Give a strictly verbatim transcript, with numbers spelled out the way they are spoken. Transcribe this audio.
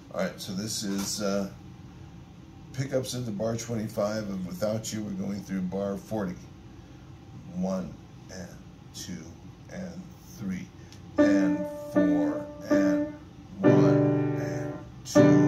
All right, so this is uh, pickups into bar twenty-five, and without you, we're going through bar forty. One, and two, and three, and four, and one, and two.